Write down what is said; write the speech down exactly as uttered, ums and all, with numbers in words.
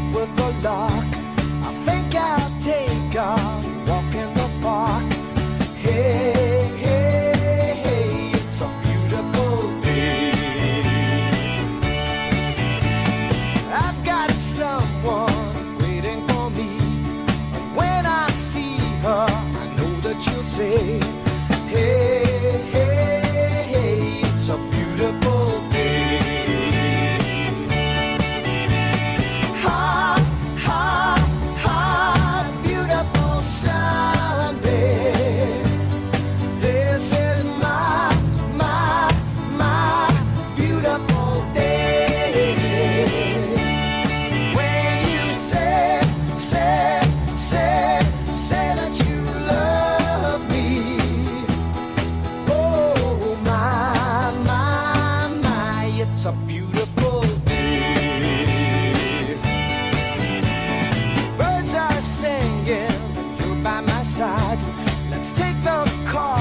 with the luck. I think I'll take a walk in the park. Hey, hey, hey, it's a beautiful day. I've got someone waiting for me. And when I see her, I know that she'll say, hey, hey, hey, it's a beautiful day. Hot, hot, hot, beautiful Sunday. This is my, my, my beautiful day. When you say, say, say, say that you love me. Oh, my, my, my, it's a beautiful day. Birds are singing, and you're by my side. Let's take the car